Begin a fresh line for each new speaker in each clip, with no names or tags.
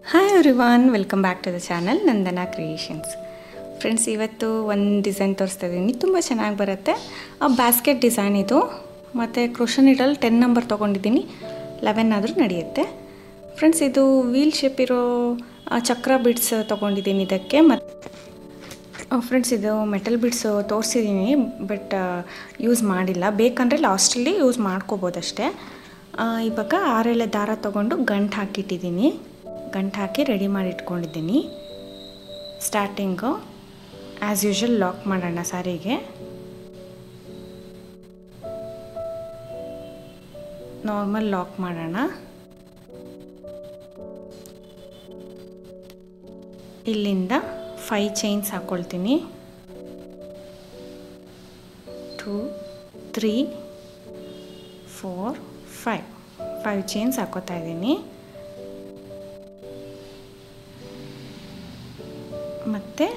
Hi everyone, welcome back to the channel Nandana creations. Friends, ಇವತ್ತು ಒಂದು design ತೋರಿಸ್ತಾ ಇದ್ದೀನಿ. ತುಂಬ ಚೆನ್ನಾಗಿ ಬರುತ್ತೆ. ಬ್ಯಾಸ್ಕೆಟ್ ಡಿಸೈನ್ ಇದು. ಮತ್ತು ಕ್ರೋಶೋ ನೀಡಲ್ 10 ನಂಬರ್ ತೊಗೊಂಡಿದ್ದೀನಿ. 11 ಆದರೂ ನಡೆಯುತ್ತೆ. ಫ್ರೆಂಡ್ಸ್, ಇದು ವೀಲ್ ಶೇಪ್ ಇರೋ ಚಕ್ರ ಬಿಡ್ಸ್ ತೊಗೊಂಡಿದ್ದೀನಿ ಇದಕ್ಕೆ. ಮತ್ತು ಫ್ರೆಂಡ್ಸ್, ಇದು ಮೆಟಲ್ ಬಿಡ್ಸು ತೋರಿಸಿದ್ದೀನಿ, ಬಟ್ ಯೂಸ್ ಮಾಡಿಲ್ಲ. ಬೇಕಂದರೆ ಲಾಸ್ಟಲ್ಲಿ ಯೂಸ್ ಮಾಡ್ಕೋಬೋದಷ್ಟೇ. ಇವಾಗ 6 ಎಳೆ ದಾರ ತೊಗೊಂಡು ಗಂಟು ಹಾಕಿಟ್ಟಿದ್ದೀನಿ. ಗಂಟು ಹಾಕಿ ರೆಡಿ ಮಾಡಿ ಇಟ್ಕೊಂಡಿದ್ದೀನಿ. ಸ್ಟಾರ್ಟಿಂಗು ಆ್ಯಸ್ ಯೂಶುವಲ್ ಲಾಕ್ ಮಾಡೋಣ. ಸಾರಿಗೆ ನಾರ್ಮಲ್ ಲಾಕ್ ಮಾಡೋಣ. ಇಲ್ಲಿಂದ 5 ಚೈನ್ಸ್ ಹಾಕ್ಕೊಳ್ತೀನಿ. 2 3 4 5 ಚೈನ್ಸ್ ಹಾಕೋತಾ ಇದ್ದೀನಿ. ಮತ್ತು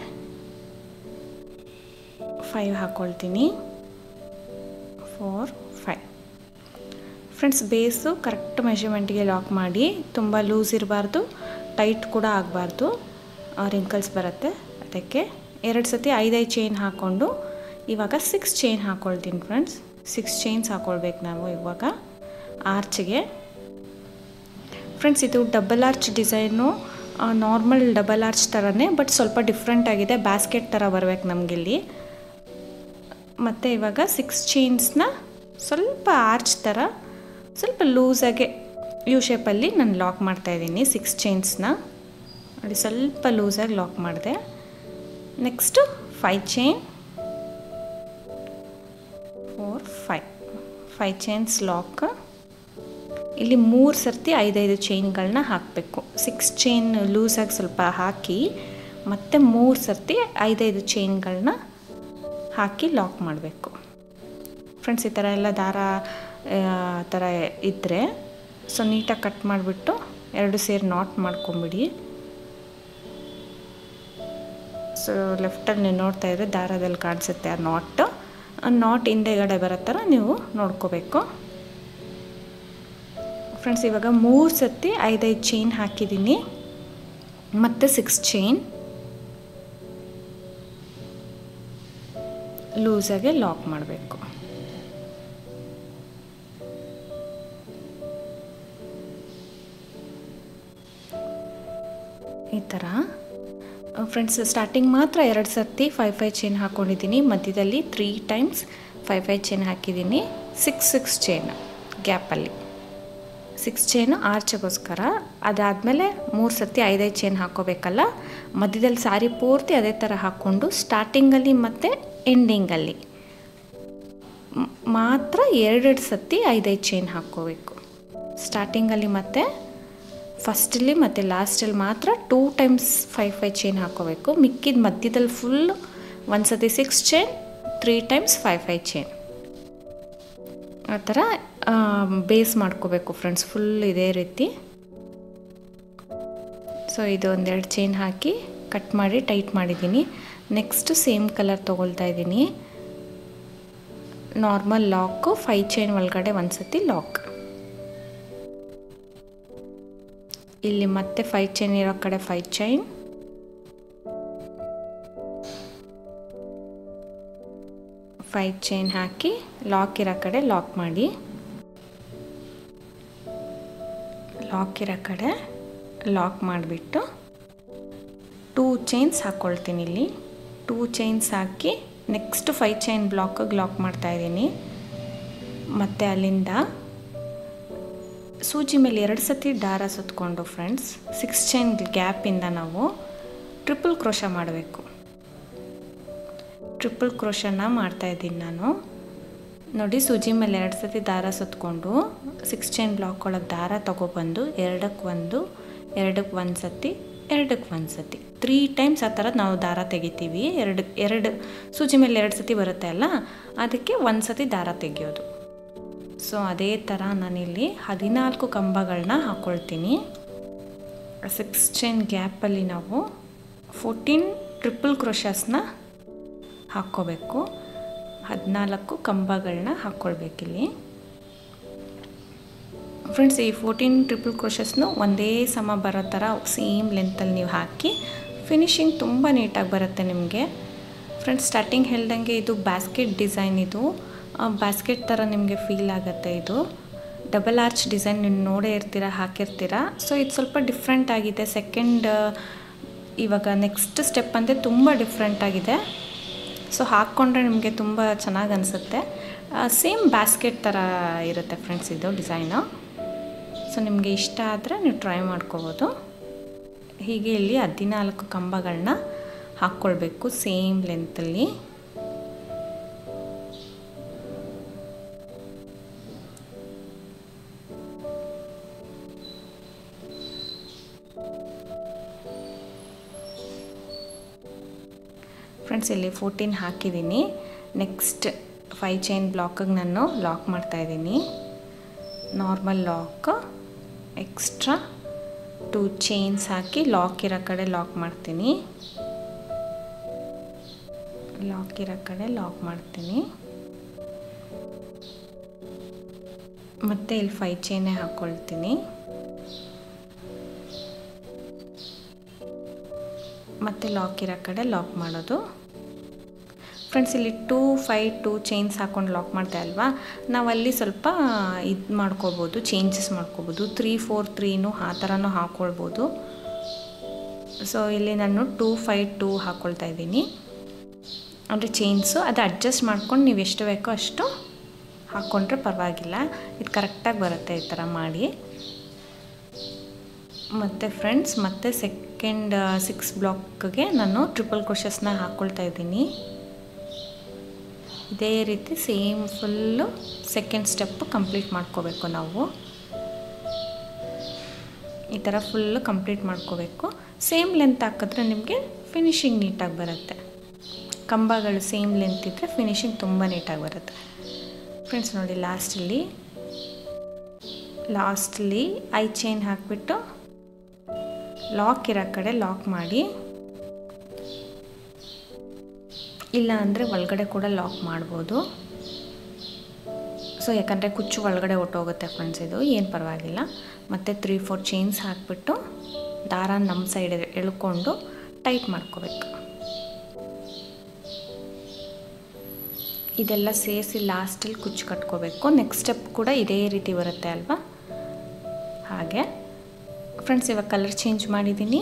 5 ಹಾಕ್ಕೊಳ್ತೀನಿ. 4 5. ಫ್ರೆಂಡ್ಸ್, ಬೇಸು ಕರೆಕ್ಟ್ ಮೆಷರ್ಮೆಂಟ್ಗೆ ಲಾಕ್ ಮಾಡಿ. ತುಂಬ ಲೂಸ್ ಇರಬಾರ್ದು, ಟೈಟ್ ಕೂಡ ಆಗಬಾರ್ದು, ರಿಂಕಲ್ಸ್ ಬರುತ್ತೆ. ಅದಕ್ಕೆ 2 ಸತಿ 5 ಚೈನ್ ಹಾಕ್ಕೊಂಡು ಇವಾಗ 6 ಚೈನ್ ಹಾಕ್ಕೊಳ್ತೀನಿ. ಫ್ರೆಂಡ್ಸ್, 6 ಚೈನ್ಸ್ ಹಾಕ್ಕೊಳ್ಬೇಕು ನಾವು ಇವಾಗ ಆರ್ಚ್ಗೆ. ಫ್ರೆಂಡ್ಸ್, ಇದು double arch design normal double arch ಥರನೇ, ಬಟ್ ಸ್ವಲ್ಪ ಡಿಫ್ರೆಂಟ್ ಆಗಿದೆ. ಬ್ಯಾಸ್ಕೆಟ್ ಥರ ಬರಬೇಕು ನಮಗಿಲ್ಲಿ. ಮತ್ತು ಇವಾಗ 6 ಚೈನ್ಸ್ನ ಸ್ವಲ್ಪ ಆರ್ಚ್ ಥರ ಸ್ವಲ್ಪ ಲೂಸಾಗೆ ಯು ಶೇಪಲ್ಲಿ ನಾನು ಲಾಕ್ ಮಾಡ್ತಾಯಿದ್ದೀನಿ. 6 ಚೈನ್ಸ್ನ ನೋಡಿ ಸ್ವಲ್ಪ ಲೂಸಾಗಿ ಲಾಕ್ ಮಾಡಿದೆ. Next 5 chain 4 5 chains lock. ಇಲ್ಲಿ 3 ಸರ್ತಿ 5 ಚೈನ್ಗಳನ್ನ ಹಾಕಬೇಕು. 6 ಚೈನ್ ಲೂಸಾಗಿ ಸ್ವಲ್ಪ ಹಾಕಿ ಮತ್ತು 3 ಸರ್ತಿ 5 ಚೈನ್ಗಳನ್ನ ಹಾಕಿ ಲಾಕ್ ಮಾಡಬೇಕು. ಫ್ರೆಂಡ್ಸ್, ಈ ಥರ ಎಲ್ಲ ದಾರ ಥರ ಇದ್ದರೆ ಸೊ ನೀಟಾಗಿ ಕಟ್ ಮಾಡಿಬಿಟ್ಟು 2 ಸೇರಿ ನಾಟ್ ಮಾಡ್ಕೊಂಬಿಡಿ. ಸೊ ಲೆಫ್ಟಲ್ಲಿ ನೀವು ನೋಡ್ತಾ ಇದ್ರೆ ದಾರದಲ್ಲಿ ಕಾಣಿಸುತ್ತೆ ಆ ನಾಟ್ ಹಿಂದೆಗಡೆ ಬರೋ ಥರ ನೀವು ನೋಡ್ಕೋಬೇಕು. ಫ್ರೆಂಡ್ಸ್, ಇವಾಗ 3 ಸರ್ತಿ 5 ಚೈನ್ ಹಾಕಿದ್ದೀನಿ. ಮತ್ತು 6 ಚೈನ್ ಲೂಸಾಗೆ ಲಾಕ್ ಮಾಡಬೇಕು. ಈ ಥರ. ಫ್ರೆಂಡ್ಸ್, ಸ್ಟಾರ್ಟಿಂಗ್ ಮಾತ್ರ 2 ಸರ್ತಿ 5 ಚೈನ್ ಹಾಕ್ಕೊಂಡಿದ್ದೀನಿ. ಮಧ್ಯದಲ್ಲಿ 3 ಟೈಮ್ಸ್ 5 ಚೈನ್ ಹಾಕಿದ್ದೀನಿ. 6 ಚೈನ್ ಗ್ಯಾಪಲ್ಲಿ 6 ಚೈನು ಆರ್ಚ್ಗೋಸ್ಕರ. ಅದಾದಮೇಲೆ 3 ಸರ್ತಿ 5 ಚೈನ್ ಹಾಕ್ಕೋಬೇಕಲ್ಲ. ಮಧ್ಯದಲ್ಲಿ ಸಾರಿ ಪೂರ್ತಿ ಅದೇ ಥರ ಹಾಕ್ಕೊಂಡು ಸ್ಟಾರ್ಟಿಂಗಲ್ಲಿ ಮತ್ತು ಎಂಡಿಂಗಲ್ಲಿ ಮಾತ್ರ 2 ಸರ್ತಿ 5 ಚೈನ್ ಹಾಕ್ಕೋಬೇಕು. ಸ್ಟಾರ್ಟಿಂಗಲ್ಲಿ ಮತ್ತು ಫಸ್ಟಲ್ಲಿ ಮತ್ತು ಲಾಸ್ಟಲ್ಲಿ ಮಾತ್ರ 2 ಟೈಮ್ಸ್ 5 ಚೈನ್ ಹಾಕ್ಕೋಬೇಕು. ಮಿಕ್ಕಿದ ಮಧ್ಯದಲ್ಲಿ ಫುಲ್ಲು 1 ಸರ್ತಿ 6 ಚೈನ್ 3 ಟೈಮ್ಸ್ 5 ಚೈನ್ ಆ ಥರ ಬೇಸ್ ಮಾಡ್ಕೋಬೇಕು. ಫ್ರೆಂಡ್ಸ್, ಫುಲ್ ಇದೇ ರೀತಿ. ಸೊ ಇದು 1-2 ಚೈನ್ ಹಾಕಿ ಕಟ್ ಮಾಡಿ ಟೈಟ್ ಮಾಡಿದ್ದೀನಿ. ನೆಕ್ಸ್ಟು ಸೇಮ್ ಕಲರ್ ತೊಗೊಳ್ತಾ ಇದ್ದೀನಿ. ನಾರ್ಮಲ್ ಲಾಕು 5 ಚೈನ್ ಒಳಗಡೆ 1 ಸತಿ ಲಾಕ್. ಇಲ್ಲಿ ಮತ್ತೆ 5 ಚೈನ್ ಇರೋ ಕಡೆ 5 ಚೈನ್, 5 ಚೈನ್ ಹಾಕಿ ಲಾಕ್ ಇರೋ ಕಡೆ ಲಾಕ್ ಮಾಡಿ. ಲಾಕ್ ಇರೋ ಕಡೆ ಲಾಕ್ ಮಾಡಿಬಿಟ್ಟು 2 ಚೈನ್ಸ್ ಹಾಕ್ಕೊಳ್ತೀನಿ. ಇಲ್ಲಿ 2 ಚೈನ್ಸ್ ಹಾಕಿ ನೆಕ್ಸ್ಟ್ 5 ಚೈನ್ ಬ್ಲಾಕಿಗೆ ಲಾಕ್ ಮಾಡ್ತಾಯಿದ್ದೀನಿ. ಮತ್ತು ಅಲ್ಲಿಂದ ಸೂಜಿ ಮೇಲೆ 2 ಸತಿ ದಾರ ಸುತ್ತಕೊಂಡು ಫ್ರೆಂಡ್ಸ್ 6 ಚೈನ್ ಗ್ಯಾಪಿಂದ ನಾವು ಟ್ರಿಪಲ್ ಕ್ರೋಶ ಮಾಡಬೇಕು. ಟ್ರಿಪಲ್ ಕ್ರೋಶನ ಮಾಡ್ತಾಯಿದ್ದೀನಿ ನಾನು. ನೋಡಿ, ಸೂಜಿ ಮೇಲೆ 2 ಸತಿ ದಾರ ಸುತ್ತಕೊಂಡು 6 ಚೈನ್ ಬ್ಲಾಕ್ ಒಳಗೆ ದಾರ ತೊಗೊಬಂದು 2ಕ್ಕೆ 1 2ಕ್ಕೆ 1 ಸತಿ 2ಕ್ಕೆ 1 ಸತಿ 3 ಟೈಮ್ಸ್ ಆ ಥರ ನಾವು ದಾರ ತೆಗಿತೀವಿ. 2 ಸೂಜಿ ಮೇಲೆ 2 ಸತಿ ಬರುತ್ತೆ ಅಲ್ಲ, ಅದಕ್ಕೆ 1 ಸತಿ ದಾರ ತೆಗಿಯೋದು. ಸೊ ಅದೇ ಥರ ನಾನಿಲ್ಲಿ 14 ಕಂಬಗಳನ್ನ ಹಾಕ್ಕೊಳ್ತೀನಿ. 6 ಚೈನ್ ಗ್ಯಾಪಲ್ಲಿ ನಾವು 14 ಟ್ರಿಪಲ್ ಕ್ರೋಶಸ್ನ ಹಾಕ್ಕೋಬೇಕು. 14 ಕಂಬಗಳನ್ನ ಹಾಕ್ಕೊಳ್ಬೇಕಿಲ್ಲಿ. ಫ್ರೆಂಡ್ಸ್ ಈ 14 ಟ್ರಿಪಲ್ ಕ್ರೋಶಸ್ನು ಒಂದೇ ಸಮ ಬರೋ ಥರ ಸೇಮ್ ಲೆಂತಲ್ಲಿ ನೀವು ಹಾಕಿ ಫಿನಿಶಿಂಗ್ ತುಂಬ ನೀಟಾಗಿ ಬರುತ್ತೆ ನಿಮಗೆ. ಫ್ರೆಂಡ್ಸ್ ಸ್ಟಾರ್ಟಿಂಗ್ ಹೇಳ್ದಂಗೆ ಇದು ಬ್ಯಾಸ್ಕೆಟ್ ಡಿಸೈನ್, ಇದು ಬ್ಯಾಸ್ಕೆಟ್ ಥರ ನಿಮಗೆ ಫೀಲ್ ಆಗುತ್ತೆ. ಇದು ಡಬಲ್ ಆರ್ಚ್ ಡಿಸೈನ್ ನೀವು ನೋಡೇ ಇರ್ತೀರ, ಹಾಕಿರ್ತೀರ. ಸೊ ಇದು ಸ್ವಲ್ಪ ಡಿಫ್ರೆಂಟ್ ಆಗಿದೆ. ಇವಾಗ ನೆಕ್ಸ್ಟ್ ಸ್ಟೆಪ್ ಅಂದರೆ ತುಂಬ ಡಿಫ್ರೆಂಟ್ ಆಗಿದೆ. ಸೊ ಹಾಕ್ಕೊಂಡ್ರೆ ನಿಮಗೆ ತುಂಬ ಚೆನ್ನಾಗಿ ಅನಿಸುತ್ತೆ. ಸೇಮ್ ಬ್ಯಾಸ್ಕೆಟ್ ಥರ ಇರುತ್ತೆ ಫ್ರೆಂಡ್ಸ್ ಇದು ಡಿಸೈನು. ಸೊ ನಿಮಗೆ ಇಷ್ಟ ಆದರೆ ನೀವು ಟ್ರೈ ಮಾಡ್ಕೋಬೋದು. ಹೀಗೆ ಇಲ್ಲಿ 14 ಕಂಬಗಳನ್ನ ಹಾಕ್ಕೊಳ್ಬೇಕು ಸೇಮ್ ಲೆಂತಲ್ಲಿ. ಫ್ರೆಂಡ್ಸ್ ಇಲ್ಲಿ 14 ಹಾಕಿದ್ದೀನಿ. ನೆಕ್ಸ್ಟ್ 5 ಚೈನ್ ಬ್ಲಾಕಿಗೆ ನಾನು ಲಾಕ್ ಮಾಡ್ತಾಯಿದ್ದೀನಿ. ನಾರ್ಮಲ್ ಲಾಕ್, ಎಕ್ಸ್ಟ್ರಾ 2 ಚೈನ್ಸ್ ಹಾಕಿ ಲಾಕ್ ಇರೋ ಕಡೆ ಲಾಕ್ ಮಾಡ್ತೀನಿ. ಲಾಕ್ ಇರೋ ಕಡೆ ಲಾಕ್ ಮಾಡ್ತೀನಿ. ಮತ್ತು ಇಲ್ಲಿ 5 ಚೈನೇ ಹಾಕ್ಕೊಳ್ತೀನಿ. ಮತ್ತು ಲಾಕ್ ಇರೋ ಕಡೆ ಲಾಕ್ ಮಾಡೋದು. ಫ್ರೆಂಡ್ಸ್ ಇಲ್ಲಿ 2 5 2 ಚೈನ್ಸ್ ಹಾಕ್ಕೊಂಡು ಲಾಕ್ ಮಾಡ್ತಾ ಅಲ್ವಾ, ನಾವಲ್ಲಿ ಸ್ವಲ್ಪ ಇದು ಮಾಡ್ಕೋಬೋದು, ಚೇಂಜಸ್ ಮಾಡ್ಕೋಬೋದು. 3 4 3 ಆ ಥರನೂ ಹಾಕ್ಕೊಳ್ಬೋದು. ಸೊ ಇಲ್ಲಿ ನಾನು 2 5 2 ಹಾಕ್ಕೊಳ್ತಾ ಇದ್ದೀನಿ. ಅಂದರೆ ಚೈನ್ಸು ಅದು ಅಡ್ಜಸ್ಟ್ ಮಾಡ್ಕೊಂಡು ನೀವು ಎಷ್ಟು ಬೇಕೋ ಅಷ್ಟು ಹಾಕ್ಕೊಂಡ್ರೆ ಪರವಾಗಿಲ್ಲ. ಇದು ಕರೆಕ್ಟಾಗಿ ಬರುತ್ತೆ ಈ ಥರ ಮಾಡಿ. ಮತ್ತು ಫ್ರೆಂಡ್ಸ್ ಮತ್ತೆ ಸೆಕೆಂಡ್ 6 ಬ್ಲಾಕ್ಗೆ ನಾನು ಟ್ರಿಪಲ್ ಕ್ರೋಶಸ್ನ ಹಾಕ್ಕೊಳ್ತಾ ಇದ್ದೀನಿ. ಇದೇ ರೀತಿ same full second step complete ಮಾಡ್ಕೋಬೇಕು ನಾವು. ಈ ಥರ ಫುಲ್ಲು ಕಂಪ್ಲೀಟ್ ಮಾಡ್ಕೋಬೇಕು. ಸೇಮ್ ಲೆಂತ್ ಹಾಕಿದ್ರೆ ನಿಮಗೆ ಫಿನಿಶಿಂಗ್ ನೀಟಾಗಿ ಬರುತ್ತೆ. ಕಂಬಗಳು ಸೇಮ್ ಲೆಂತ್ ಇದ್ದರೆ ಫಿನಿಶಿಂಗ್ ತುಂಬ ನೀಟಾಗಿ ಬರುತ್ತೆ. ಫ್ರೆಂಡ್ಸ್ ನೋಡಿ ಲಾಸ್ಟಲ್ಲಿ 5 ಚೈನ್ ಹಾಕಿಬಿಟ್ಟು ಲಾಕ್ ಇರೋ ಕಡೆ ಲಾಕ್ ಮಾಡಿ, ಇಲ್ಲ ಅಂದರೆ ಒಳಗಡೆ ಕೂಡ ಲಾಕ್ ಮಾಡ್ಬೋದು. ಸೊ ಯಾಕಂದರೆ ಕುಚ್ಚು ಒಳಗಡೆ ಹೊಟ್ಟೋಗುತ್ತೆ ಫ್ರೆಂಡ್ಸ್, ಇದು ಏನು ಪರವಾಗಿಲ್ಲ. ಮತ್ತು 3 4 ಚೈನ್ಸ್ ಹಾಕಿಬಿಟ್ಟು ದಾರ ನಮ್ಮ ಸೈಡ್ ಎಳ್ಕೊಂಡು ಟೈಟ್ ಮಾಡ್ಕೋಬೇಕು. ಇದೆಲ್ಲ ಸೇರಿಸಿ ಲಾಸ್ಟಲ್ಲಿ ಕುಚ್ಚು ಕಟ್ಕೋಬೇಕು. ನೆಕ್ಸ್ಟ್ ಸ್ಟೆಪ್ ಕೂಡ ಇದೇ ರೀತಿ ಬರುತ್ತೆ ಅಲ್ವಾ, ಹಾಗೆ. ಫ್ರೆಂಡ್ಸ್ ಇವಾಗ ಕಲರ್ ಚೇಂಜ್ ಮಾಡಿದ್ದೀನಿ.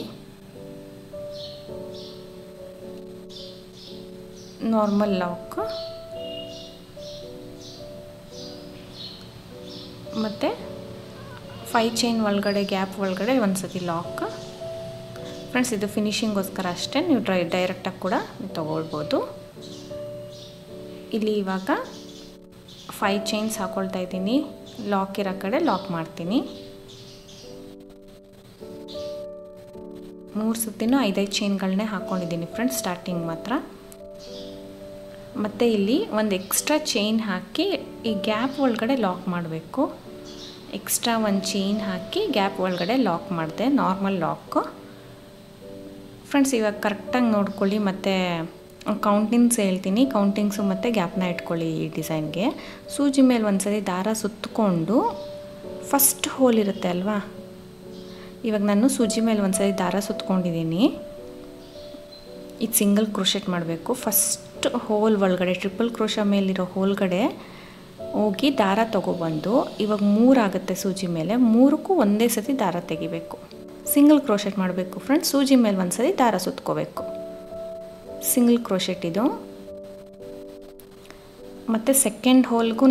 ನಾರ್ಮಲ್ ಲಾಕ್ ಮತ್ತು 5 ಚೈನ್ ಒಳಗಡೆ ಗ್ಯಾಪ್ ಒಳಗಡೆ ಒಂದು ಸತಿ ಲಾಕ್. ಫ್ರೆಂಡ್ಸ್ ಇದು ಫಿನಿಶಿಂಗೋಸ್ಕರ ಅಷ್ಟೇ, ನೀವು ಡೈರೆಕ್ಟಾಗಿ ಕೂಡ ತೊಗೊಳ್ಬೋದು. ಇಲ್ಲಿ ಇವಾಗ 5 ಚೈನ್ಸ್ ಹಾಕ್ಕೊಳ್ತಾ ಇದ್ದೀನಿ. ಲಾಕ್ ಇರೋ ಕಡೆ ಲಾಕ್ ಮಾಡ್ತೀನಿ. 3 ಸತಿನೂ 5 ಚೈನ್ಗಳನ್ನೇ ಹಾಕ್ಕೊಂಡಿದ್ದೀನಿ ಫ್ರೆಂಡ್ಸ್, ಸ್ಟಾರ್ಟಿಂಗ್ ಮಾತ್ರ. ಮತ್ತು ಇಲ್ಲಿ ಒಂದು ಎಕ್ಸ್ಟ್ರಾ ಚೈನ್ ಹಾಕಿ ಈ ಗ್ಯಾಪ್ ಒಳಗಡೆ ಲಾಕ್ ಮಾಡಬೇಕು. ಎಕ್ಸ್ಟ್ರಾ ಒಂದು ಚೈನ್ ಹಾಕಿ ಗ್ಯಾಪ್ ಒಳಗಡೆ ಲಾಕ್ ಮಾಡಿದೆ, ನಾರ್ಮಲ್ ಲಾಕು. ಫ್ರೆಂಡ್ಸ್ ಇವಾಗ ಕರೆಕ್ಟಾಗಿ ನೋಡ್ಕೊಳ್ಳಿ, ಮತ್ತು ಕೌಂಟಿಂಗ್ಸ್ ಹೇಳ್ತೀನಿ. ಕೌಂಟಿಂಗ್ಸು ಮತ್ತು ಗ್ಯಾಪ್ನ ಇಟ್ಕೊಳ್ಳಿ ಈ ಡಿಸೈನ್ಗೆ. ಸೂಜಿ ಮೇಲೆ ಒಂದು ಸರಿ ದಾರ ಸುತ್ತಕೊಂಡು ಫಸ್ಟ್ ಹೋಲ್ ಇರುತ್ತೆ ಅಲ್ವಾ, ಇವಾಗ ನಾನು ಸೂಜಿ ಮೇಲೆ ಒಂದು ಸರಿ ದಾರ ಸುತ್ಕೊಂಡಿದ್ದೀನಿ. ಇದು ಸಿಂಗಲ್ ಕ್ರೋಶೆಟ್ ಮಾಡಬೇಕು. ಫಸ್ಟ್ ಹೋಲ್ ಒಳಗಡೆ ಟ್ರಿಪಲ್ ಕ್ರೋಶ ಮೇಲಿರೋ ಹೋಲ್ಗಡೆ ಹೋಗಿ ದಾರ ತೊಗೊಬಂದು, ಇವಾಗ 3 ಆಗುತ್ತೆ ಸೂಜಿ ಮೇಲೆ, 3ಕ್ಕೂ ಒಂದೇ ಸತಿ ದಾರ ತೆಗಿಬೇಕು. ಸಿಂಗಲ್ ಕ್ರೋಶೆಟ್ ಮಾಡಬೇಕು ಫ್ರೆಂಡ್ಸ್. ಸೂಜಿ ಮೇಲೆ ಒಂದು ಸರಿ ದಾರ ಸುತ್ಕೋಬೇಕು. ಸಿಂಗಲ್ ಕ್ರೋಶೆಟ್ ಇದು. ಮತ್ತು ಸೆಕೆಂಡ್ ಹೋಲ್ಗೂ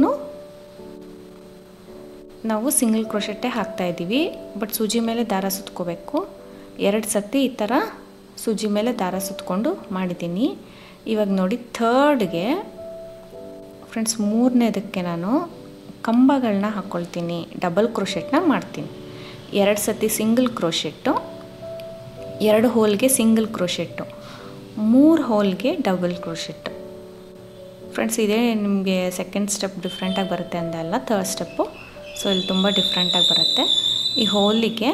ನಾವು ಸಿಂಗಲ್ ಕ್ರೋಶೆಟ್ಟೇ ಹಾಕ್ತಾಯಿದ್ದೀವಿ, ಬಟ್ ಸೂಜಿ ಮೇಲೆ ದಾರ ಸುತ್ಕೋಬೇಕು. 2 ಸತಿ ಈ ಥರ ಸೂಜಿ ಮೇಲೆ ದಾರ ಸುತ್ಕೊಂಡು ಮಾಡಿದ್ದೀನಿ. ಇವಾಗ ನೋಡಿ ಥರ್ಡ್ಗೆ ಫ್ರೆಂಡ್ಸ್ 3ನೇದಕ್ಕೆ ನಾನು ಕಂಬಗಳನ್ನ ಹಾಕ್ಕೊಳ್ತೀನಿ. ಡಬಲ್ ಕ್ರೋಶೆಟ್ನ ಮಾಡ್ತೀನಿ. 2 ಸತಿ ಸಿಂಗಲ್ ಕ್ರೋಶೆಟ್ಟು, 2 ಹೋಲ್ಗೆ ಸಿಂಗಲ್ ಕ್ರೋಶೆಟ್ಟು, 3 ಹೋಲ್ಗೆ ಡಬಲ್ ಕ್ರೋಶೆಟ್ಟು. ಫ್ರೆಂಡ್ಸ್ ಇದೇ ನಿಮಗೆ ಸೆಕೆಂಡ್ ಸ್ಟೆಪ್ ಡಿಫ್ರೆಂಟಾಗಿ ಬರುತ್ತೆ ಅಂದೆ ಅಲ್ಲ, ಥರ್ಡ್ ಸ್ಟೆಪ್ಪು. ಸೊ ಇಲ್ಲಿ ತುಂಬ ಡಿಫ್ರೆಂಟಾಗಿ ಬರುತ್ತೆ. ಈ ಹೋಲಿಗೆ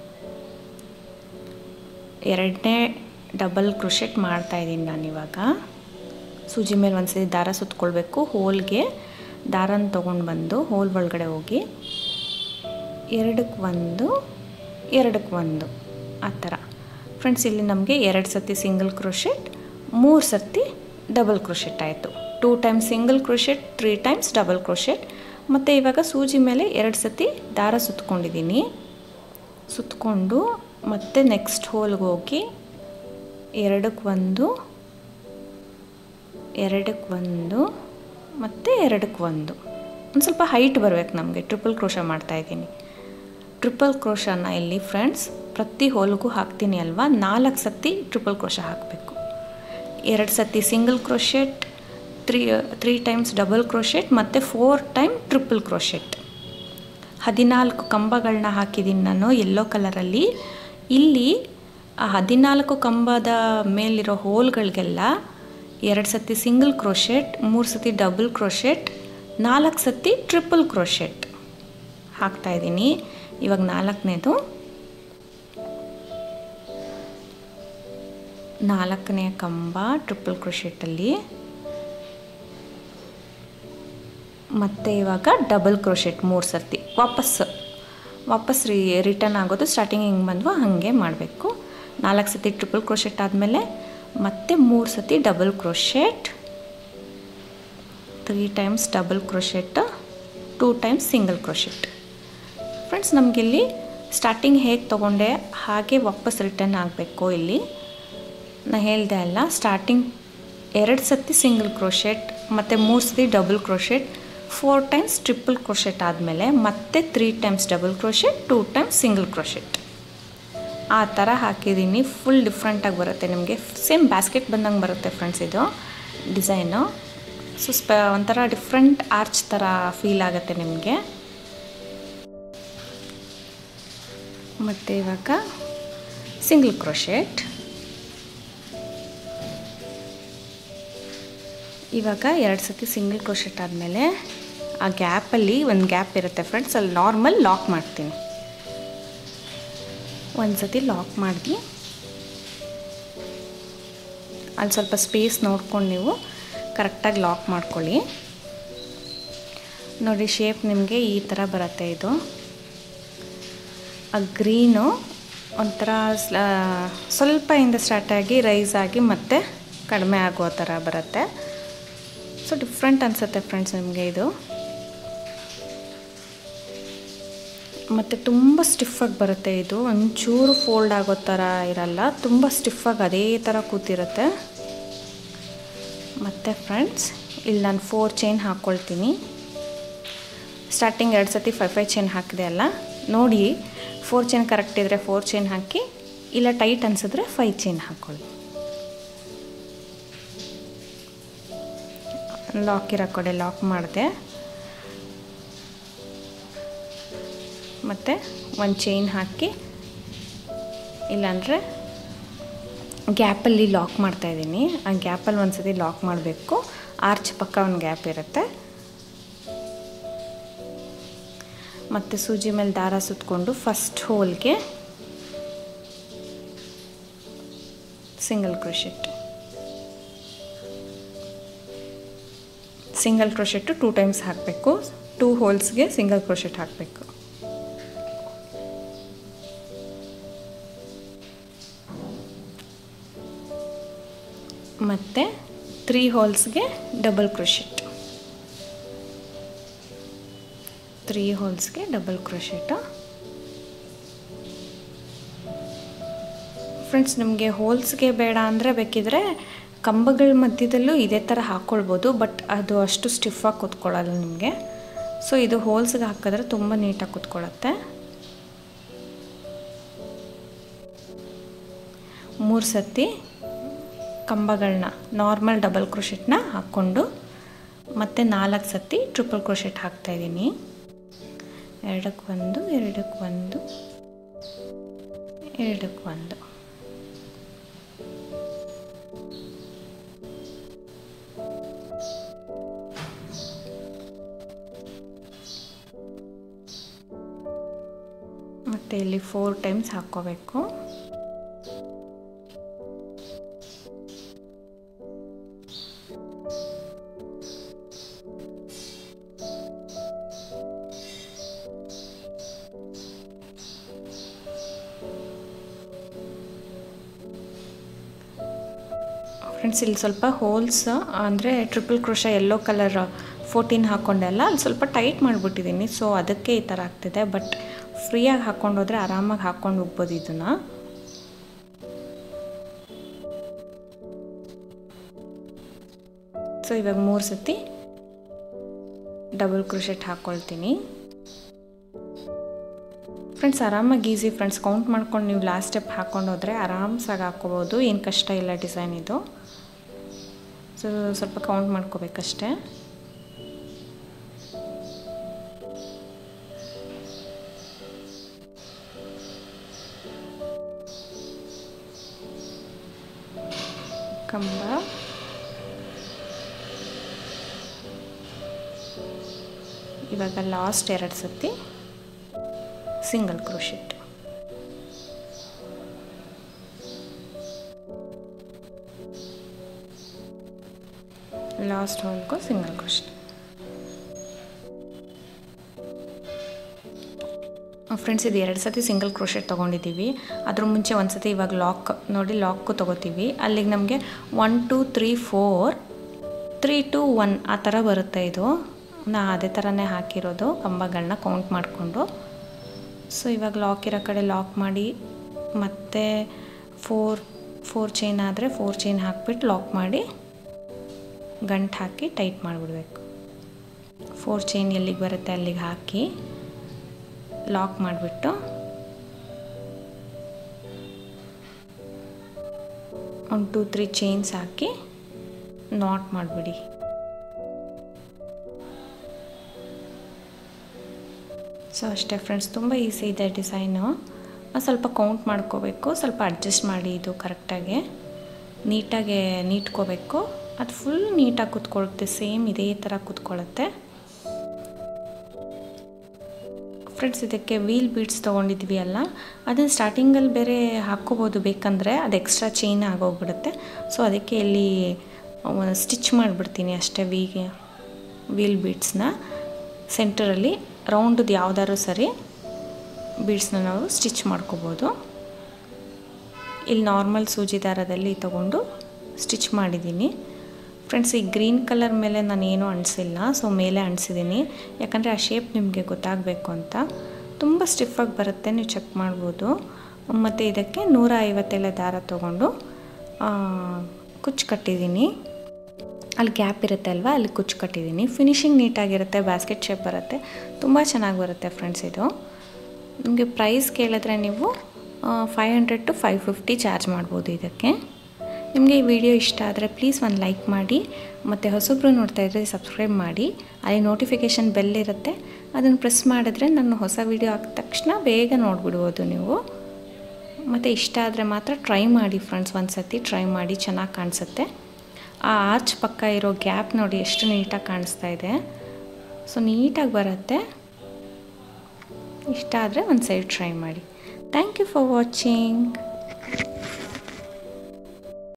2ನೇ ಡಬಲ್ ಕ್ರೋಶೆಟ್ ಮಾಡ್ತಾಯಿದ್ದೀನಿ ನಾನಿವಾಗ. ಸೂಜಿ ಮೇಲೆ ಒಂದು ಸತಿ ದಾರ ಸುತ್ಕೊಳ್ಬೇಕು. ಹೋಲ್ಗೆ ದಾರನ ತೊಗೊಂಡು ಬಂದು ಹೋಲ್ ಒಳಗಡೆ ಹೋಗಿ ಎರಡಕ್ಕೆ ಒಂದು, ಎರಡಕ್ಕೆ ಒಂದು, ಆ ಥರ. ಫ್ರೆಂಡ್ಸ್ ಇಲ್ಲಿ ನಮಗೆ 2 ಸರ್ತಿ ಸಿಂಗಲ್ ಕ್ರೋಶೆಟ್, 3 ಸರ್ತಿ ಡಬಲ್ ಕ್ರೋಶೆಟ್ ಆಯಿತು. 2 times single crochet, 3 times double crochet. ಮತ್ತು ಇವಾಗ ಸೂಜಿ ಮೇಲೆ 2 ಸರ್ತಿ ದಾರ ಸುತ್ಕೊಂಡಿದ್ದೀನಿ. ಸುತ್ತಕೊಂಡು ಮತ್ತೆ ನೆಕ್ಸ್ಟ್ ಹೋಲ್ಗೆ ಹೋಗಿ ಎರಡಕ್ಕೆ ಒಂದು, ಎರಡಕ್ಕೆ ಒಂದು ಮತ್ತು ಎರಡಕ್ಕೆ ಒಂದು. ಒಂದು ಸ್ವಲ್ಪ ಹೈಟ್ ಬರಬೇಕು ನಮಗೆ. ಟ್ರಿಪಲ್ ಕ್ರೋಶ ಮಾಡ್ತಾಯಿದ್ದೀನಿ. ಟ್ರಿಪಲ್ ಕ್ರೋಶನ ಇಲ್ಲಿ ಫ್ರೆಂಡ್ಸ್ ಪ್ರತಿ ಹೋಲ್ಗೂ ಹಾಕ್ತೀನಿ ಅಲ್ವಾ, 4 ಸರ್ತಿ ಟ್ರಿಪಲ್ ಕ್ರೋಶ ಹಾಕಬೇಕು. 2 ಸರ್ತಿ single crochet, 3 times double crochet ಮತ್ತು 4 ಟೈಮ್ ಟ್ರಿಪಲ್ ಕ್ರೋಶೆಟ್. 14 ಕಂಬಗಳನ್ನ ಹಾಕಿದ್ದೀನಿ ನಾನು ಯೆಲ್ಲೋ ಕಲರಲ್ಲಿ. ಇಲ್ಲಿ ಆ 14 ಕಂಬದ ಮೇಲಿರೋ ಹೋಲ್ಗಳಿಗೆಲ್ಲ 2 ಸರ್ತಿ ಸಿಂಗಲ್ ಕ್ರೋಶೆಟ್, 3 ಸರ್ತಿ ಡಬಲ್ ಕ್ರೋಶೆಟ್, 4 ಸರ್ತಿ ಟ್ರಿಪಲ್ ಕ್ರೋಶೆಟ್ ಹಾಕ್ತಾಯಿದ್ದೀನಿ. ಇವಾಗ 4ನೇದು, 4ನೇ ಕಂಬ ಟ್ರಿಪಲ್ ಕ್ರೋಶೆಟಲ್ಲಿ. ಮತ್ತು ಇವಾಗ ಡಬಲ್ ಕ್ರೋಶೆಟ್ 3 ಸರ್ತಿ ವಾಪಸ್ ರಿಟರ್ನ್ ಆಗೋದು. ಸ್ಟಾರ್ಟಿಂಗ್ ಹೆಂಗೆ ಬಂದ್ವೋ ಹಾಗೆ ಮಾಡಬೇಕು. 4 ಸರ್ತಿ ಟ್ರಿಪಲ್ ಕ್ರೋಶೆಟ್ ಆದಮೇಲೆ ಮತ್ತೆ 3 ಸರ್ತಿ double crochet, 3 times double crochet, 2 times single crochet. Friends ನಮಗಿಲ್ಲಿ ಸ್ಟಾರ್ಟಿಂಗ್ ಹೇಗೆ ತೊಗೊಂಡೆ ಹಾಗೆ ವಾಪಸ್ ರಿಟರ್ನ್ ಆಗಬೇಕು. ಇಲ್ಲಿ ನಾನು ಹೇಳಿದೆ ಅಲ್ಲ, ಸ್ಟಾರ್ಟಿಂಗ್ 2 ಸರ್ತಿ ಸಿಂಗಲ್ ಕ್ರೋಶೆಟ್ ಮತ್ತು 3 ಸರ್ತಿ double crochet, 4 times triple crochet ಆದಮೇಲೆ ಮತ್ತೆ 3 times double crochet, 2 times single crochet. ಆ ಥರ ಹಾಕಿದ್ದೀನಿ. ಫುಲ್ ಡಿಫ್ರೆಂಟಾಗಿ ಬರುತ್ತೆ ನಿಮಗೆ. ಸೇಮ್ ಬ್ಯಾಸ್ಕೆಟ್ ಬಂದಂಗೆ ಬರುತ್ತೆ ಫ್ರೆಂಡ್ಸ್ ಇದು ಡಿಸೈನು. ಸೊ ಒಂಥರ ಡಿಫ್ರೆಂಟ್ ಆರ್ಚ್ ಥರ ಫೀಲ್ ಆಗುತ್ತೆ ನಿಮಗೆ. ಮತ್ತು ಇವಾಗ ಸಿಂಗಲ್ ಕ್ರೋಶೆಟ್. ಇವಾಗ 2 ಸರ್ತಿ ಸಿಂಗಲ್ ಕ್ರೋಶೆಟ್ ಆದಮೇಲೆ ಆ ಗ್ಯಾಪಲ್ಲಿ ಒಂದು ಗ್ಯಾಪ್ ಇರುತ್ತೆ ಫ್ರೆಂಡ್ಸ್, ಅಲ್ಲಿ ನಾರ್ಮಲ್ ಲಾಕ್ ಮಾಡ್ತೀನಿ. ಒಂದು ಸರ್ತಿ ಲಾಕ್ ಮಾಡಿ ಅಲ್ಲಿ ಸ್ವಲ್ಪ ಸ್ಪೇಸ್ ನೋಡ್ಕೊಂಡು ನೀವು ಕರೆಕ್ಟಾಗಿ ಲಾಕ್ ಮಾಡ್ಕೊಳ್ಳಿ. ನೋಡಿ ಶೇಪ್ ನಿಮಗೆ ಈ ಥರ ಬರುತ್ತೆ. ಇದು ಆ ಗ್ರೀನು ಒಂಥರ ಸ್ವಲ್ಪ ಇಂದ ಸ್ಟಾರ್ಟ್ ಆಗಿ ರೈಸ್ ಆಗಿ ಮತ್ತೆ ಕಡಿಮೆ ಆಗೋ ಥರ ಬರುತ್ತೆ. ಸೊ ಡಿಫ್ರೆಂಟ್ ಅನಿಸುತ್ತೆ ಫ್ರೆಂಡ್ಸ್ ನಿಮಗೆ ಇದು. ಮತ್ತು ತುಂಬ ಸ್ಟಿಫಾಗಿ ಬರುತ್ತೆ ಇದು. ಒಂಚೂರು ಫೋಲ್ಡ್ ಆಗೋ ಥರ ಇರಲ್ಲ, ತುಂಬ ಸ್ಟಿಫಾಗಿ ಅದೇ ಥರ ಕೂತಿರುತ್ತೆ. ಮತ್ತು ಫ್ರೆಂಡ್ಸ್ ಇಲ್ಲಿ ನಾನು 4 ಚೈನ್ ಹಾಕ್ಕೊಳ್ತೀನಿ. ಸ್ಟಾರ್ಟಿಂಗ್ 2 ಸರ್ತಿ 5 ಚೈನ್ ಹಾಕಿದೆ ಅಲ್ಲ, ನೋಡಿ 4 ಚೈನ್ ಕರೆಕ್ಟ್ ಇದ್ದರೆ 4 ಚೈನ್ ಹಾಕಿ, ಇಲ್ಲ ಟೈಟ್ ಅನಿಸಿದ್ರೆ 5 ಚೈನ್ ಹಾಕ್ಕೊಳ್ಳಿ. ಲಾಕ್ ಇರೋ ಕಡೆ ಲಾಕ್ ಮಾಡಿದೆ. ಮತ್ತು 1 ಚೈನ್ ಹಾಕಿ, ಇಲ್ಲಾಂದರೆ ಗ್ಯಾಪಲ್ಲಿ ಲಾಕ್ ಮಾಡ್ತಾಯಿದ್ದೀನಿ. ಆ ಗ್ಯಾಪಲ್ಲಿ ಒಂದು ಸತಿ ಲಾಕ್ ಮಾಡಬೇಕು. ಆರ್ಚ್ ಪಕ್ಕ ಒಂದು ಗ್ಯಾಪ್ ಇರುತ್ತೆ. ಮತ್ತು ಸೂಜಿ ಮೇಲೆ ದಾರ ಸುತ್ತಕೊಂಡು ಫಸ್ಟ್ ಹೋಲ್ಗೆ single crochet, single crochet 2 times ಹಾಕಬೇಕು. 2 ಹೋಲ್ಸ್ಗೆ ಸಿಂಗಲ್ ಕ್ರೋಶೆಟ್ ಹಾಕಬೇಕು. ಮತ್ತು 3 ಹೋಲ್ಸ್ಗೆ ಡಬಲ್ ಕ್ರೋಶೆಟ್, 3 ಹೋಲ್ಸ್ಗೆ ಡಬಲ್ ಕ್ರೋಶೆಟ್. ಫ್ರೆಂಡ್ಸ್ ನಿಮಗೆ ಹೋಲ್ಸ್ಗೆ ಬೇಡ ಅಂದರೆ ಬೇಕಿದ್ರೆ ಕಂಬಗಳ ಮಧ್ಯದಲ್ಲೂ ಇದೇ ಥರ ಹಾಕ್ಕೊಳ್ಬೋದು, ಬಟ್ ಅದು ಅಷ್ಟು ಸ್ಟಿಫಾಗಿ ಕೂತ್ಕೊಳ್ಳಲ್ಲ ನಿಮಗೆ. ಸೊ ಇದು ಹೋಲ್ಸ್ಗೆ ಹಾಕಿದ್ರೆ ತುಂಬ ನೀಟಾಗಿ ಕೂತ್ಕೊಳ್ಳುತ್ತೆ. 3 ಸರ್ತಿ ಕಂಬಗಳನ್ನ ನಾರ್ಮಲ್ ಡಬಲ್ ಕ್ರೋಶೆಟ್ನ ಹಾಕ್ಕೊಂಡು ಮತ್ತು 4 ಸರ್ತಿ ಟ್ರಿಪಲ್ ಕ್ರೋಶೆಟ್ ಹಾಕ್ತಾಯಿದ್ದೀನಿ. 2ಕ್ಕೆ 1, 2ಕ್ಕೆ 1, 2ಕ್ಕೆ 1. ಮತ್ತು ಇಲ್ಲಿ 4 ಟೈಮ್ಸ್ ಹಾಕ್ಕೋಬೇಕು. ಫ್ರೆಂಡ್ಸ್ ಇಲ್ಲಿ ಸ್ವಲ್ಪ ಹೋಲ್ಸ್ ಅಂದರೆ ಟ್ರಿಪಲ್ ಕ್ರೋಶಾ ಯೆಲ್ಲೋ ಕಲರ್ 14 ಹಾಕ್ಕೊಂಡೆಲ್ಲ ಅಲ್ಲಿ ಸ್ವಲ್ಪ ಟೈಟ್ ಮಾಡಿಬಿಟ್ಟಿದ್ದೀನಿ. ಸೊ ಅದಕ್ಕೆ ಈ ಥರ ಆಗ್ತಿದೆ. ಬಟ್ ಫ್ರೀಯಾಗಿ ಹಾಕ್ಕೊಂಡು ಹೋದರೆ ಆರಾಮಾಗಿ ಹಾಕ್ಕೊಂಡು ಹೋಗ್ಬೋದು ಇದನ್ನು. ಸೊ ಇವಾಗ 3 ಸತಿ ಡಬಲ್ ಕ್ರೋಶೆಟ್ ಹಾಕ್ಕೊಳ್ತೀನಿ. ಫ್ರೆಂಡ್ಸ್ ಆರಾಮಾಗಿ ಈಸಿ ಫ್ರೆಂಡ್ಸ್. ಕೌಂಟ್ ಮಾಡ್ಕೊಂಡು ನೀವು ಲಾಸ್ಟ್ ಸ್ಟೆಪ್ ಹಾಕ್ಕೊಂಡು ಹೋದರೆ ಆರಾಮ್ಸಾಗಿ ಹಾಕ್ಕೋಬೋದು. ಏನು ಕಷ್ಟ ಇಲ್ಲ ಡಿಸೈನ್ ಇದು. ಸೊ ಸ್ವಲ್ಪ ಕೌಂಟ್ ಮಾಡ್ಕೋಬೇಕಷ್ಟೆ. ಕಂಬ, ಇವಾಗ ಲಾಸ್ಟ್ 2 ಸತಿ ಸಿಂಗಲ್ ಕ್ರೋಶೆಟ್. ಲಾಸ್ಟ್ ಹೋಲ್ಗೂ ಸಿಂಗಲ್ ಕ್ರೋಶೆಟ್. ಫ್ರೆಂಡ್ಸ್ ಇದು 2 ಸತಿ ಸಿಂಗಲ್ ಕ್ರೋಶೆಟ್ ತೊಗೊಂಡಿದ್ದೀವಿ. ಅದ್ರ ಮುಂಚೆ ಒಂದು ಸತಿ ಇವಾಗ ಲಾಕ್ ನೋಡಿ, ಲಾಕು ತೊಗೋತೀವಿ. ಅಲ್ಲಿಗೆ ನಮಗೆ 1 2 3 4 3 2 1 ಆ ಥರ ಬರುತ್ತೆ. ಇದು ನಾ ಅದೇ ಥರನೇ ಹಾಕಿರೋದು ಕಂಬಗಳನ್ನ ಕೌಂಟ್ ಮಾಡಿಕೊಂಡು. ಸೊ ಇವಾಗ ಲಾಕ್ ಇರೋ ಕಡೆ ಲಾಕ್ ಮಾಡಿ ಮತ್ತೆ 4 ಚೈನ್ ಆದರೆ 4 ಚೈನ್ ಹಾಕ್ಬಿಟ್ಟು ಲಾಕ್ ಮಾಡಿ ಗಂಟು ಹಾಕಿ ಟೈಟ್ ಮಾಡಿಬಿಡ್ಬೇಕು. 4 ಚೈನ್ ಎಲ್ಲಿಗೆ ಬರುತ್ತೆ ಅಲ್ಲಿಗೆ ಹಾಕಿ ಲಾಕ್ ಮಾಡಿಬಿಟ್ಟು 1 2 3 ಚೈನ್ಸ್ ಹಾಕಿ ನಾಟ್ ಮಾಡಿಬಿಡಿ. ಸೊ ಅಷ್ಟೇ ಫ್ರೆಂಡ್ಸ್, ತುಂಬ ಈಸಿ ಇದೆ ಡಿಸೈನು. ಸ್ವಲ್ಪ ಕೌಂಟ್ ಮಾಡ್ಕೋಬೇಕು, ಸ್ವಲ್ಪ ಅಡ್ಜಸ್ಟ್ ಮಾಡಿ ಇದು ಕರೆಕ್ಟಾಗಿ ನೀಟಾಗಿ ನೀಟ್ಕೋಬೇಕು. ಅದು ಫುಲ್ ನೀಟಾಗಿ ಕೂತ್ಕೊಳ್ಳುತ್ತೆ, ಸೇಮ್ ಇದೇ ಥರ ಕೂತ್ಕೊಳ್ಳುತ್ತೆ. ಫ್ರೆಂಡ್ಸ್ ಇದಕ್ಕೆ ವೀಲ್ ಬೀಡ್ಸ್ ತೊಗೊಂಡಿದ್ವಿ ಅಲ್ಲ, ಅದನ್ನು ಸ್ಟಾರ್ಟಿಂಗಲ್ಲಿ ಬೇರೆ ಹಾಕ್ಕೋಬೋದು ಬೇಕಂದರೆ, ಅದು ಎಕ್ಸ್ಟ್ರಾ ಚೈನ್ ಆಗೋಗ್ಬಿಡುತ್ತೆ. ಸೊ ಅದಕ್ಕೆ ಇಲ್ಲಿ ಸ್ಟಿಚ್ ಮಾಡಿಬಿಡ್ತೀನಿ ಅಷ್ಟೇ. ವೀಲ್ ಬೀಡ್ಸ್ನ ಸೆಂಟರಲ್ಲಿ ರೌಂಡದು ಯಾವುದಾದ್ರು ಸರಿ ಬೀಡ್ಸ್ನ ನಾವು ಸ್ಟಿಚ್ ಮಾಡ್ಕೋಬೋದು. ಇಲ್ಲಿ ನಾರ್ಮಲ್ ಸೂಜಿ ದಾರದಲ್ಲಿ ತೊಗೊಂಡು ಸ್ಟಿಚ್ ಮಾಡಿದ್ದೀನಿ. ಫ್ರೆಂಡ್ಸ್ ಈ ಗ್ರೀನ್ ಕಲರ್ ಮೇಲೆ ನಾನು ಏನೂ ಅಂಟಿಸಿಲ್ಲ, ಸೊ ಮೇಲೆ ಅಂಟಿಸಿದ್ದೀನಿ. ಯಾಕಂದರೆ ಆ ಶೇಪ್ ನಿಮಗೆ ಗೊತ್ತಾಗಬೇಕು ಅಂತ. ತುಂಬ ಸ್ಟಿಫಾಗಿ ಬರುತ್ತೆ, ನೀವು ಚೆಕ್ ಮಾಡ್ಬೋದು. ಮತ್ತು ಇದಕ್ಕೆ 150 ದಾರ ತೊಗೊಂಡು ಕುಚ್ಚು ಕಟ್ಟಿದ್ದೀನಿ. ಅಲ್ಲಿ ಗ್ಯಾಪ್ ಇರುತ್ತೆ ಅಲ್ವಾ, ಅಲ್ಲಿ ಕುಚ್ಚು ಕಟ್ಟಿದ್ದೀನಿ. ಫಿನಿಶಿಂಗ್ ನೀಟಾಗಿರುತ್ತೆ, ಬ್ಯಾಸ್ಕೆಟ್ ಶೇಪ್ ಬರುತ್ತೆ, ತುಂಬ ಚೆನ್ನಾಗಿ ಬರುತ್ತೆ ಫ್ರೆಂಡ್ಸ್. ಇದು ನಿಮಗೆ ಪ್ರೈಸ್ ಕೇಳಿದ್ರೆ ನೀವು 500 to 550 ಚಾರ್ಜ್ ಮಾಡ್ಬೋದು ಇದಕ್ಕೆ. ನಿಮಗೆ ಈ ವಿಡಿಯೋ ಇಷ್ಟ ಆದರೆ ಪ್ಲೀಸ್ ಒಂದು ಲೈಕ್ ಮಾಡಿ, ಮತ್ತು ಹೊಸಬ್ರು ನೋಡ್ತಾ ಇದ್ದರೆ ಸಬ್ಸ್ಕ್ರೈಬ್ ಮಾಡಿ. ಅಲ್ಲಿ ನೋಟಿಫಿಕೇಷನ್ ಬೆಲ್ ಇರುತ್ತೆ, ಅದನ್ನು ಪ್ರೆಸ್ ಮಾಡಿದ್ರೆ ನಾನು ಹೊಸ ವಿಡಿಯೋ ಹಾಕಿದ ತಕ್ಷಣ ಬೇಗ ನೋಡಿಬಿಡ್ಬೋದು ನೀವು. ಮತ್ತು ಇಷ್ಟ ಆದರೆ ಮಾತ್ರ ಟ್ರೈ ಮಾಡಿ ಫ್ರೆಂಡ್ಸ್, ಒಂದು ಸತಿ ಟ್ರೈ ಮಾಡಿ, ಚೆನ್ನಾಗಿ ಕಾಣಿಸುತ್ತೆ. ಆ ಆರ್ಚ್ ಪಕ್ಕ ಇರೋ ಗ್ಯಾಪ್ ನೋಡಿ ಎಷ್ಟು ನೀಟಾಗಿ ಕಾಣಿಸ್ತಾ ಇದೆ. ಸೊ ನೀಟಾಗಿ ಬರುತ್ತೆ. ಇಷ್ಟ ಆದರೆ ಒಂದು ಸೈಡ್ ಟ್ರೈ ಮಾಡಿ. Thank you for watching.